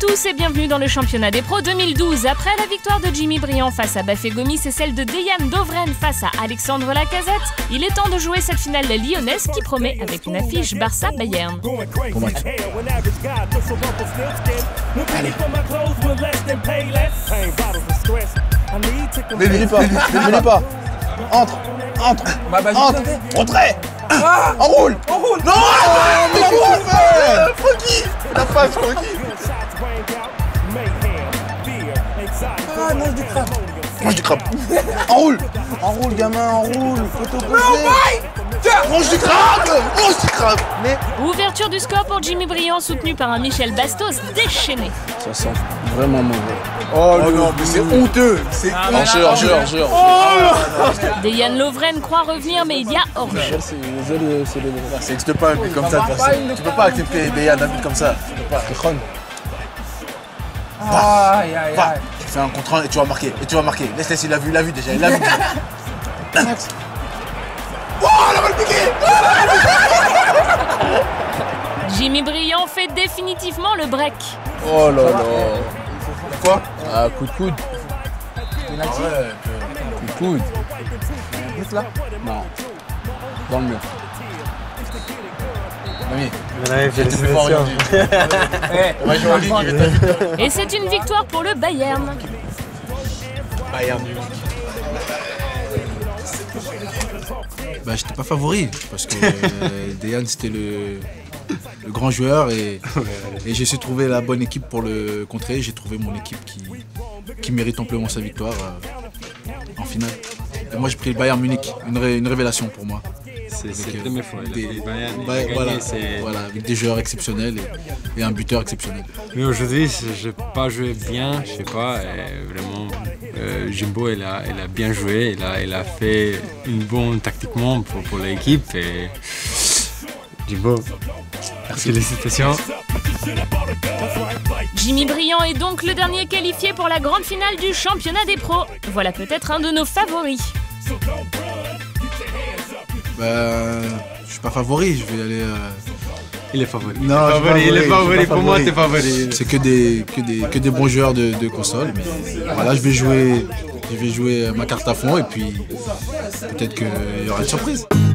tous et bienvenue dans le championnat des pros 2012. Après la victoire de Jimmy Briand face à Bafé Gomis et celle de Dejan Lovren face à Alexandre Lacazette, il est temps de jouer cette finale lyonnaise qui promet avec une affiche Barça-Bayern. Bon match. Allez. N'oublie pas. Entre. Rentrez. Enroule. Non, mais qu'est-ce que tu fais, Francky? La face, Francky. Ah, mange du crabe. Mange du crabe. Enroule, gamin, enroule. Faut t'opposer. Mange du crabe. Mais Ouverture du score pour Jimmy Briand soutenu par un Michel Bastos déchaîné. ça sent vraiment mauvais. Oh non, mais c'est honteux. C'est Jure. Dejan Lovren croit revenir mais il y a hors-jeu. Ça n'existe pas un but comme ça. Tu peux pas accepter Dejan un but comme ça. Tu peux pas. Aïe. Va, fais un contre-un et tu vas marquer. Laisse, il a vu déjà. Max. Oh, la balle piquée. Jimmy Briand fait définitivement le break. Oh là là. Quoi? Ah, coup de coude. Penalty. Coup de coude. But là? Non. Dans le mur. Mamie, j'étais plus fort aujourd'hui. On va jouer en ligue, il va t'inviter. Et c'est une victoire pour le Bayern. Bayern Munich. Bah, j'étais pas favori parce que Dejan c'était le grand joueur et j'ai su trouver la bonne équipe pour le contrer. J'ai trouvé mon équipe qui mérite amplement sa victoire en finale. Et moi j'ai pris le Bayern Munich, une révélation pour moi. C'est la première fois. Voilà, avec des joueurs exceptionnels et un buteur exceptionnel. Mais aujourd'hui, je n'ai pas joué bien, je sais pas. Vraiment, Jimbo, il a bien joué, il a fait une bonne tactiquement pour l'équipe. Et Jimbo, félicitations. Jimmy Briand est donc le dernier qualifié pour la grande finale du championnat des pros. Voilà peut-être un de nos favoris. Je suis pas favori, je vais aller. Il est favori. Non, il est favori. Pour moi, t'es favori. C'est que des bons joueurs de console. Mais voilà, je vais jouer ma carte à fond et puis peut-être qu'il y aura une surprise.